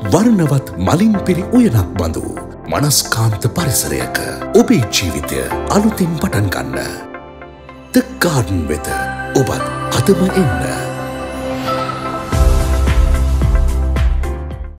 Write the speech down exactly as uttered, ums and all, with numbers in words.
වර්ණවත් මලින් පිරි උයනක් බඳු මනස්කාන්ත පරිසරයක ඔබේ ජීවිතය අලුතින් පටන් ගන්න. The Garden වෙත ඔබත් අදම එන්න.